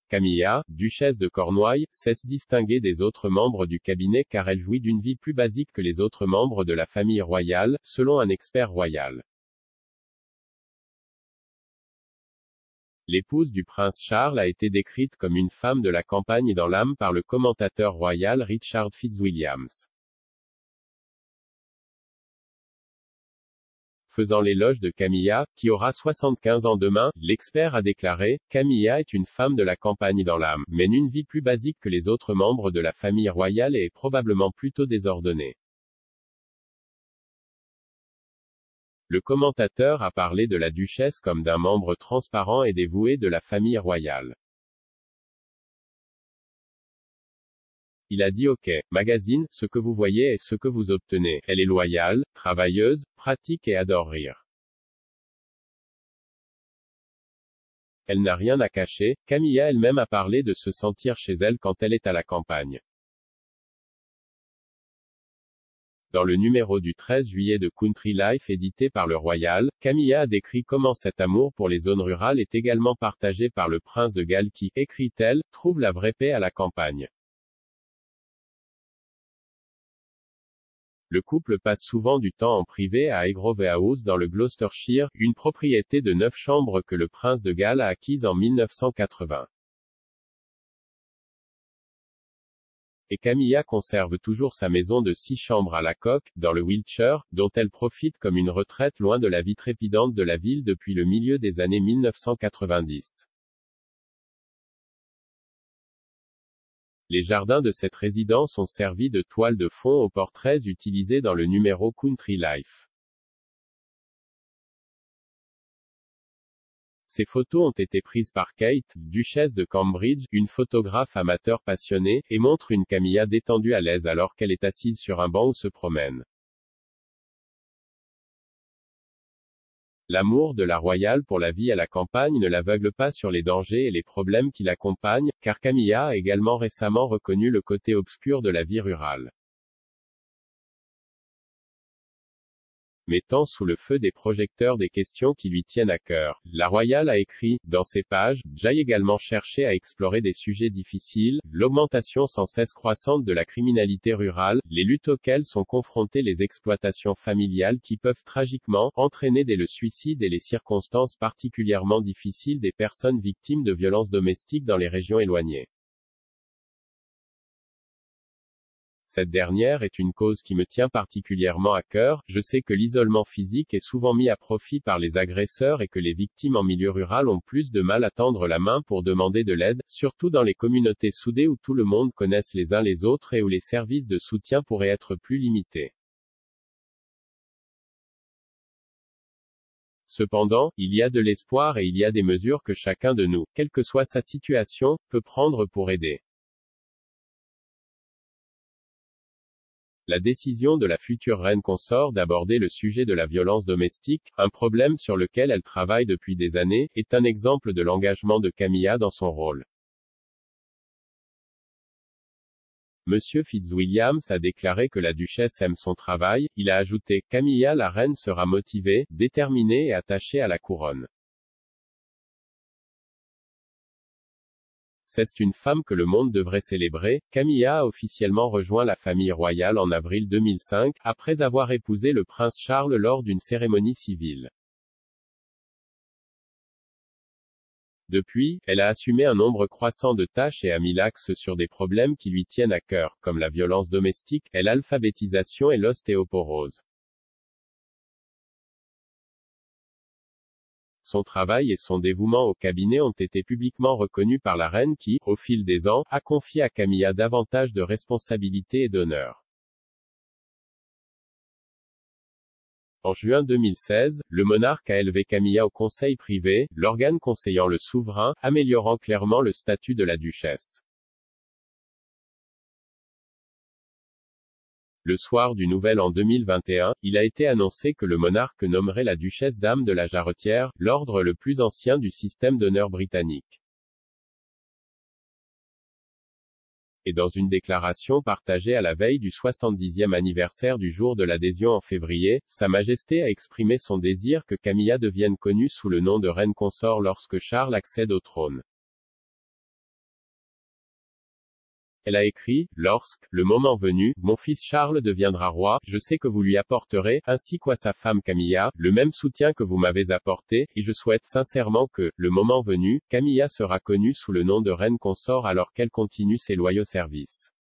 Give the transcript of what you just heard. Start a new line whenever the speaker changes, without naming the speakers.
Camilla, duchesse de Cornouailles, sait se distinguer des autres membres du cabinet car elle jouit d'une vie plus basique que les autres membres de la famille royale, selon un expert royal. L'épouse du prince Charles a été décrite comme une femme de la campagne dans l'âme par le commentateur royal Richard Fitzwilliams. Faisant l'éloge de Camilla, qui aura 75 ans demain, l'expert a déclaré, « Camilla est une femme de la campagne dans l'âme, mène une vie plus basique que les autres membres de la famille royale et est probablement plutôt désordonnée. » Le commentateur a parlé de la duchesse comme d'un membre transparent et dévoué de la famille royale. Il a dit OK, magazine, ce que vous voyez est ce que vous obtenez. Elle est loyale, travailleuse, pratique et adore rire. Elle n'a rien à cacher. Camilla elle-même a parlé de se sentir chez elle quand elle est à la campagne. Dans le numéro du 13 juillet de Country Life édité par le Royal, Camilla a décrit comment cet amour pour les zones rurales est également partagé par le prince de Galles qui, écrit-elle, trouve la vraie paix à la campagne. Le couple passe souvent du temps en privé à Highgrove House dans le Gloucestershire, une propriété de 9 chambres que le prince de Galles a acquise en 1980. Et Camilla conserve toujours sa maison de 6 chambres à la Coque, dans le Wiltshire, dont elle profite comme une retraite loin de la vie trépidante de la ville depuis le milieu des années 1990. Les jardins de cette résidence ont servi de toile de fond aux portraits utilisés dans le numéro Country Life. Ces photos ont été prises par Kate, duchesse de Cambridge, une photographe amateur passionnée, et montrent une Camilla détendue à l'aise alors qu'elle est assise sur un banc ou se promène. L'amour de la royale pour la vie à la campagne ne l'aveugle pas sur les dangers et les problèmes qui l'accompagnent, car Camilla a également récemment reconnu le côté obscur de la vie rurale. Mettant sous le feu des projecteurs des questions qui lui tiennent à cœur, la royale a écrit, dans ses pages, « J'ai également cherché à explorer des sujets difficiles, l'augmentation sans cesse croissante de la criminalité rurale, les luttes auxquelles sont confrontées les exploitations familiales qui peuvent tragiquement entraîner dès le suicide et les circonstances particulièrement difficiles des personnes victimes de violences domestiques dans les régions éloignées. Cette dernière est une cause qui me tient particulièrement à cœur. Je sais que l'isolement physique est souvent mis à profit par les agresseurs et que les victimes en milieu rural ont plus de mal à tendre la main pour demander de l'aide, surtout dans les communautés soudées où tout le monde connaisse les uns les autres et où les services de soutien pourraient être plus limités. Cependant, il y a de l'espoir et il y a des mesures que chacun de nous, quelle que soit sa situation, peut prendre pour aider. La décision de la future reine consort d'aborder le sujet de la violence domestique, un problème sur lequel elle travaille depuis des années, est un exemple de l'engagement de Camilla dans son rôle. Monsieur Fitzwilliams a déclaré que la duchesse aime son travail. Il a ajouté, « Camilla la reine sera motivée, déterminée et attachée à la couronne. C'est une femme que le monde devrait célébrer. » Camilla a officiellement rejoint la famille royale en avril 2005, après avoir épousé le prince Charles lors d'une cérémonie civile. Depuis, elle a assumé un nombre croissant de tâches et a mis l'axe sur des problèmes qui lui tiennent à cœur, comme la violence domestique, l'alphabétisation et l'ostéoporose. Son travail et son dévouement au cabinet ont été publiquement reconnus par la reine qui, au fil des ans, a confié à Camilla davantage de responsabilités et d'honneur. En juin 2016, le monarque a élevé Camilla au conseil privé, l'organe conseillant le souverain, améliorant clairement le statut de la duchesse. Le soir du Nouvel An 2021, il a été annoncé que le monarque nommerait la duchesse dame de la Jarretière, l'ordre le plus ancien du système d'honneur britannique. Et dans une déclaration partagée à la veille du 70e anniversaire du jour de l'adhésion en février, Sa Majesté a exprimé son désir que Camilla devienne connue sous le nom de reine consort lorsque Charles accède au trône. Elle a écrit, lorsque, le moment venu, mon fils Charles deviendra roi, je sais que vous lui apporterez, ainsi qu'à sa femme Camilla, le même soutien que vous m'avez apporté, et je souhaite sincèrement que, le moment venu, Camilla sera connue sous le nom de reine consort alors qu'elle continue ses loyaux services.